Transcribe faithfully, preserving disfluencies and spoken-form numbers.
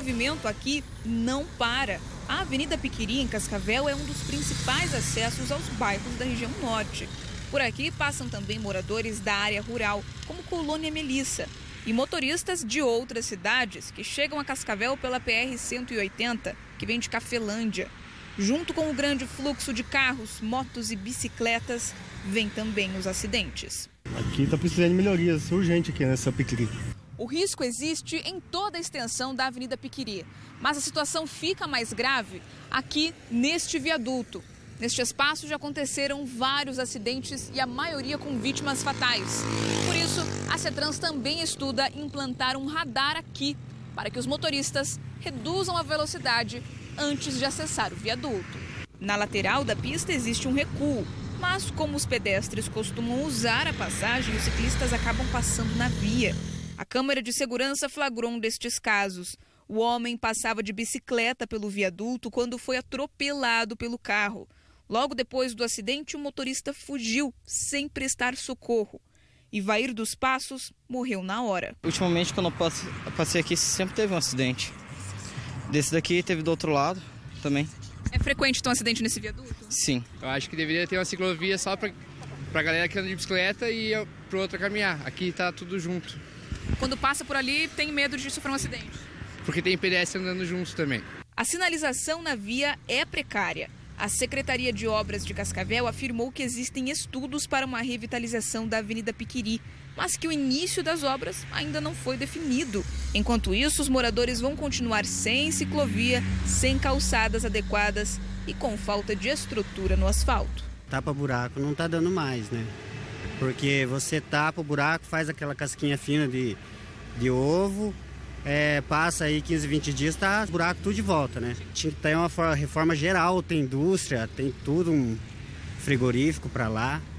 O movimento aqui não para. A Avenida Piquiri, em Cascavel, é um dos principais acessos aos bairros da região norte. Por aqui passam também moradores da área rural, como Colônia Melissa, e motoristas de outras cidades que chegam a Cascavel pela P R cento e oitenta, que vem de Cafelândia. Junto com o grande fluxo de carros, motos e bicicletas, vêm também os acidentes. Aqui está precisando de melhorias urgentes aqui nessa Piquiri. O risco existe em toda a extensão da Avenida Piquiri, mas a situação fica mais grave aqui neste viaduto. Neste espaço já aconteceram vários acidentes e a maioria com vítimas fatais. Por isso, a CETRANS também estuda implantar um radar aqui, para que os motoristas reduzam a velocidade antes de acessar o viaduto. Na lateral da pista existe um recuo, mas como os pedestres costumam usar a passagem, os ciclistas acabam passando na via. A câmera de segurança flagrou um destes casos. O homem passava de bicicleta pelo viaduto quando foi atropelado pelo carro. Logo depois do acidente, o motorista fugiu sem prestar socorro. Ivair dos Passos morreu na hora. Ultimamente, quando eu passei aqui, sempre teve um acidente. Desse daqui teve do outro lado também. É frequente ter um acidente nesse viaduto? Sim. Eu acho que deveria ter uma ciclovia só para a galera que anda de bicicleta e para outra caminhar. Aqui está tudo junto. Quando passa por ali, tem medo de sofrer um acidente? Porque tem pedestre andando juntos também. A sinalização na via é precária. A Secretaria de Obras de Cascavel afirmou que existem estudos para uma revitalização da Avenida Piquiri, mas que o início das obras ainda não foi definido. Enquanto isso, os moradores vão continuar sem ciclovia, sem calçadas adequadas e com falta de estrutura no asfalto. Tapa-buraco não está dando mais, né? Porque você tapa o buraco, faz aquela casquinha fina de, de ovo, é, passa aí quinze, vinte dias, tá buraco tudo de volta, né? Tinha que ter uma reforma geral, tem indústria, tem tudo, um frigorífico para lá.